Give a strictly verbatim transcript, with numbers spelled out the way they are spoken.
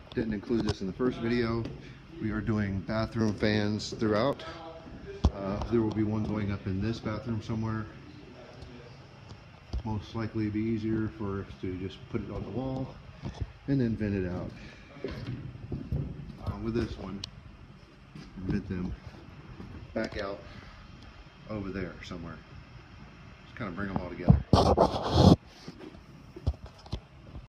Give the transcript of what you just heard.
didn't include this in the first video. We are doing bathroom fans throughout. Uh, there will be one going up in this bathroom somewhere. Most likely it'd be easier for us to just put it on the wall and then vent it out. Along with this one, vent them back out over there somewhere. Just kind of bring them all together.